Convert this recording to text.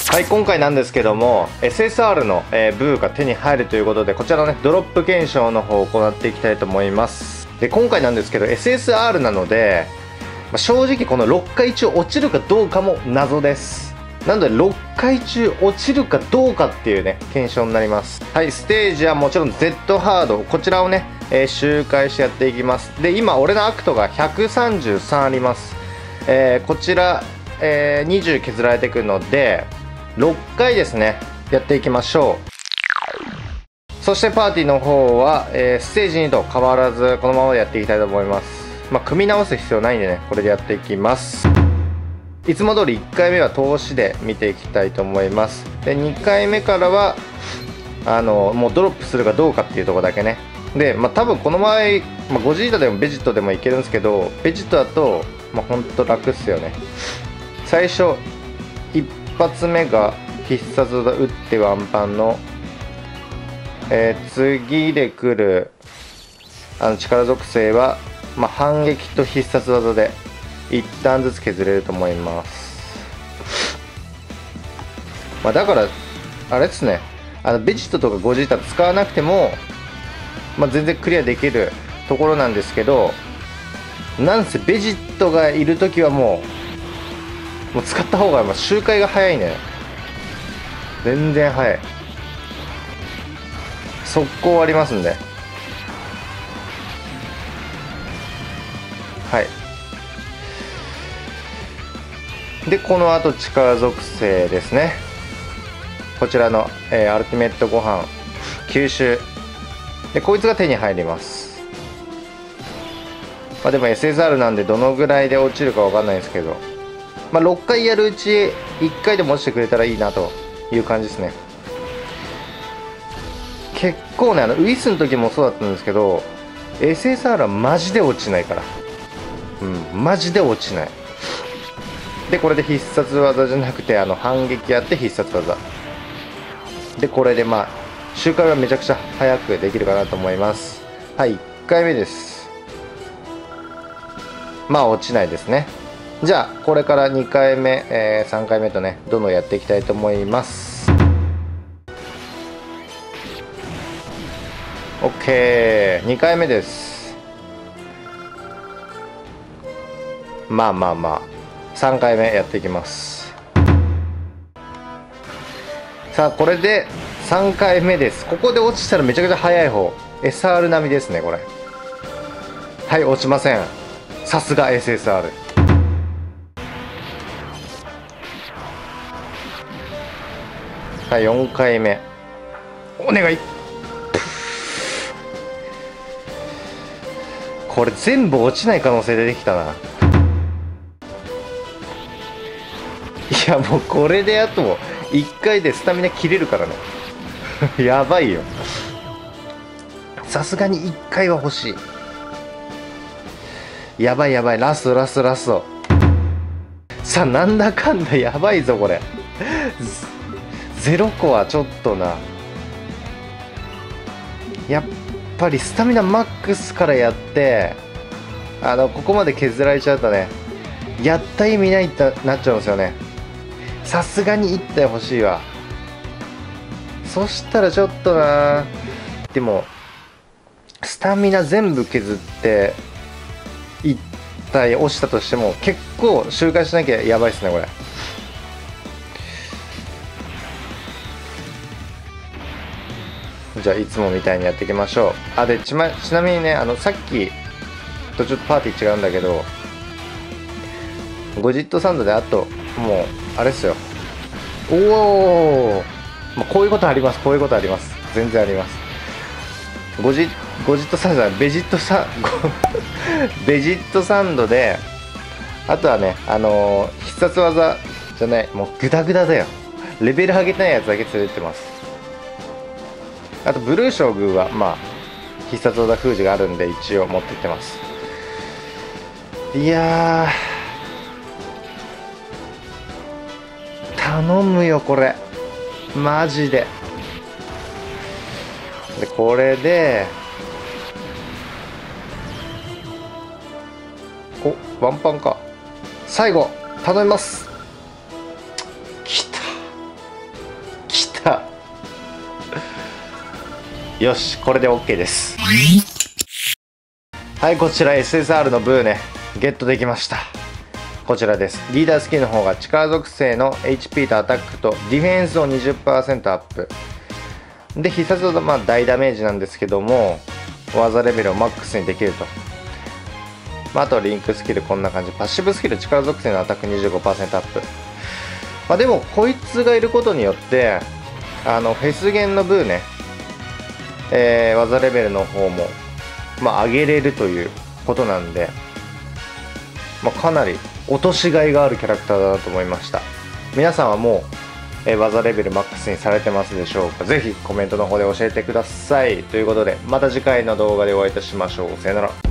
はい、今回なんですけども SSR の、ブーが手に入るということで、こちらのねドロップ検証の方を行っていきたいと思います。で今回なんですけど SSR なので、正直この6回中落ちるかどうかも謎です。なので6回中落ちるかどうかっていうね検証になります。はい、ステージはもちろん Z ハード、こちらをね、周回してやっていきます。で今俺のアクトが133あります。こちら、20削られてくるので6回ですねやっていきましょう。そしてパーティーの方は、ステージ2と変わらずこのままでやっていきたいと思います。組み直す必要ないんでね、これでやっていきます。いつも通り1回目は投資で見ていきたいと思います。で2回目からはもうドロップするかどうかっていうところだけね。で多分この場合、ゴジータでもベジットでもいけるんですけど、ベジットだとほんと楽っすよね。最初一発目が必殺技打ってワンパンの、次で来る力属性は、反撃と必殺技で一旦ずつ削れると思います。だからあれですね、ベジットとかゴジータ使わなくても、全然クリアできるところなんですけど、なんせベジットがいるときはもう使った方が周回が早いね。全然早い。速攻ありますんで。はい。でこのあと力属性ですね。こちらの、アルティメットご飯吸収で、こいつが手に入ります。でも SSR なんでどのぐらいで落ちるかわかんないですけど、6回やるうち1回でも落ちてくれたらいいなという感じですね。結構ね、ウィスの時もそうだったんですけど SSR はマジで落ちないから、マジで落ちない。でこれで必殺技じゃなくて反撃やって必殺技で、これで周回はめちゃくちゃ早くできるかなと思います。はい、1回目です。落ちないですね。じゃあこれから2回目、3回目とねどんどんやっていきたいと思います。 OK、2 回目です。3回目やっていきます。さあこれで3回目です。ここで落ちたらめちゃくちゃ速い方 SR 並みですねこれ。はい、落ちません。さすが SSR。 はい、4回目お願い。これ全部落ちない可能性出てきたな。いやもうこれであと1回でスタミナ切れるからねやばいよ。さすがに1回は欲しい。やばいやばい、ラストラストラスト。さあなんだかんだやばいぞこれ0個はちょっとな。やっぱりスタミナマックスからやってここまで削られちゃうとね、やった意味ないってなっちゃうんですよね。さすがに1体欲しいわ。そしたらちょっとな。でもスタミナ全部削って1体落ちたとしても結構周回しなきゃやばいっすねこれ。じゃあいつもみたいにやっていきましょう。でちなみにね、さっきとちょっとパーティー違うんだけど、ゴジットサンドであともうあれっすよ。おお、こういうことあります、こういうことあります、全然あります。ゴジットサンドじゃない、ベジットサンドで、あとはね必殺技じゃない、もうグダグダだよ。レベル上げたいやつだけ連れてってます。あとブルー将軍は必殺技封じがあるんで一応持ってってます。いや頼むよこれマジで。でこれでおワンパンか。最後頼みます。きた。 よし、これで OK です。はい、こちら SSR のブーね、ゲットできました。こちらです。リーダースキルの方が力属性の HP とアタックとディフェンスを 20% アップ。で、必殺技は大ダメージなんですけども、技レベルをマックスにできると。あとリンクスキルこんな感じ。パッシブスキル力属性のアタック 25% アップ。でもこいつがいることによってフェスゲンのブーね、技レベルの方も上げれるということなんで、かなり落としがいがあるキャラクターだなと思いました。皆さんはもう、技レベルマックスにされてますでしょうか。ぜひコメントの方で教えてください。ということでまた次回の動画でお会いいたしましょう。さよなら。